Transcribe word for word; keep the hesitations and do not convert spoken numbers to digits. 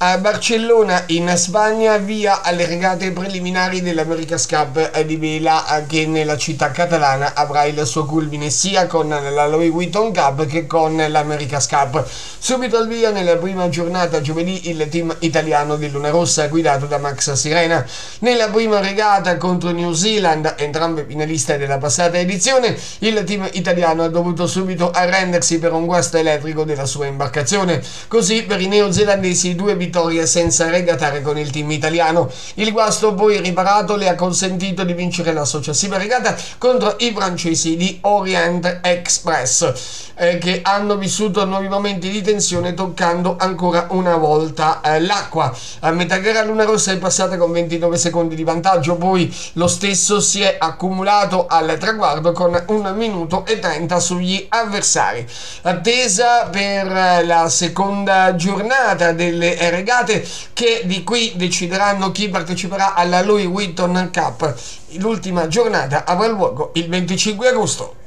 A Barcellona in Spagna via alle regate preliminari dell'America's Cup di vela che nella città catalana avrà il suo culmine sia con la Louis Vuitton Cup che con l'America's Cup. Subito al via nella prima giornata giovedì il team italiano di Luna Rossa guidato da Max Sirena. Nella prima regata contro New Zealand, entrambe finaliste della passata edizione, il team italiano ha dovuto subito arrendersi per un guasto elettrico della sua imbarcazione. Così per i neozelandesi due vittorie senza regatare con il team italiano. Il guasto poi riparato le ha consentito di vincere la successiva regata contro i francesi di Orient Express eh, che hanno vissuto nuovi momenti di tensione toccando ancora una volta eh, l'acqua. A metà gara Luna Rossa è passata con ventinove secondi di vantaggio, poi lo stesso si è accumulato al traguardo con un minuto e trenta sugli avversari. Attesa per la seconda giornata delle regate che di qui decideranno chi parteciperà alla Louis Vuitton Cup. L'ultima giornata avrà luogo il venticinque agosto.